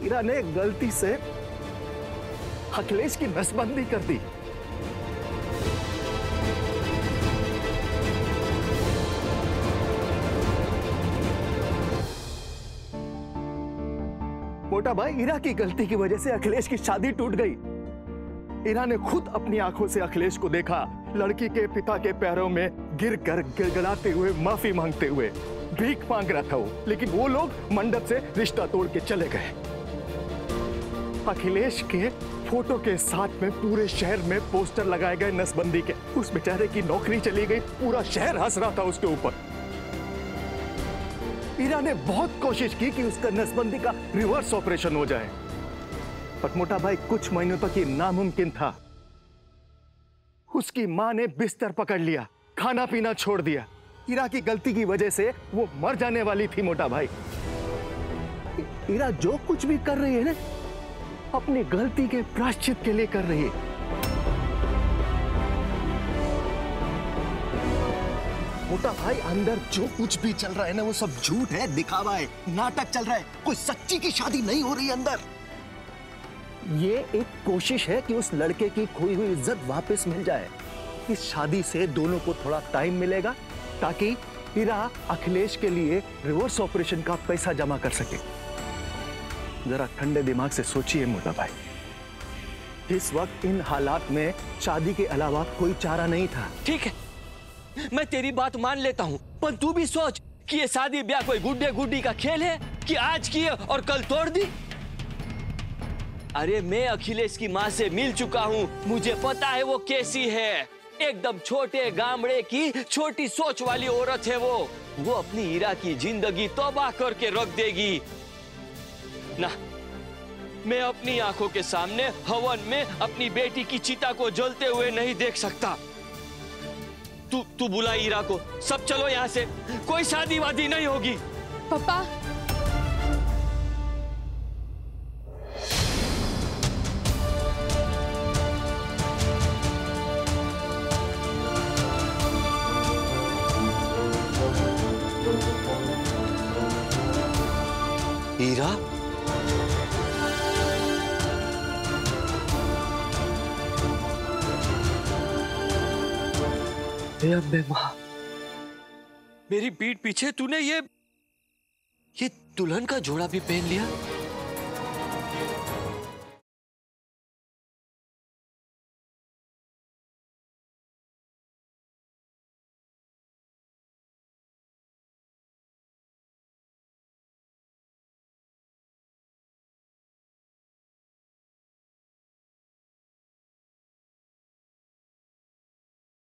ईरा ने गलती से अखिलेश की नसबंदी कर दी। मोटा भाई, ईरा की गलती की वजह से अखिलेश की शादी टूट गई। ईरा ने खुद अपनी आंखों से अखिलेश को देखा, लड़की के पिता के पैरों में गिरकर गिड़गिड़ाते हुए, माफी मांगते हुए, भीख मांग रहा था वो। लेकिन वो लोग मंडप से रिश्ता तोड़ के चले गए। अखिलेश के फोटो के साथ में पूरे शहर में पोस्टर लगाए गए नसबंदी के। उस बेचारे की नौकरी चली गई, पूरा शहर हंस रहा था उसके ऊपर। ईरा ने बहुत कोशिश की कि उसका नसबंदी का रिवर्स ऑपरेशन हो जाए, पर मोटा भाई कुछ महीनों तक ये नामुमकिन था। उसकी मां ने बिस्तर पकड़ लिया, खाना पीना छोड़ दिया। ईरा की गलती की वजह से वो मर जाने वाली थी मोटा भाई। ईरा जो कुछ भी कर रही है ना, अपनी गलती के प्रायश्चित के लिए कर रही है। मोटा भाई, अंदर जो कुछ भी चल रहा है ना, वो सब झूठ है, दिखावा है, नाटक चल रहा है। कोई सच्ची की शादी नहीं हो रही अंदर। ये एक कोशिश है कि उस लड़के की खोई हुई इज्जत वापस मिल जाए। इस शादी से दोनों को थोड़ा टाइम मिलेगा ताकि ईरा अखिलेश के लिए रिवर्स ऑपरेशन का पैसा जमा कर सके। जरा ठंडे दिमाग से सोचिए मोटा भाई। इस वक्त इन हालात में शादी के अलावा कोई चारा नहीं था। ठीक है, मैं तेरी बात मान लेता हूँ, पर तू भी सोच कि ये शादी ब्याह कोई गुड्डे गुड्डी का खेल है कि आज किए और कल तोड़ दी। अरे मैं अखिलेश की माँ से मिल चुका हूँ, मुझे पता है वो कैसी है। एकदम छोटे गामड़े की छोटी सोच वाली औरत है वो अपनी ईरा की जिंदगी तबाह करके रख देगी ना। मैं अपनी आंखों के सामने हवन में अपनी बेटी की चिता को जलते हुए नहीं देख सकता। तू बुला ईरा को, सब चलो यहाँ से, कोई शादी वादी नहीं होगी। पापा, ईरा, अबे माँ, मेरी पीठ पीछे तूने ये दुल्हन का जोड़ा भी पहन लिया।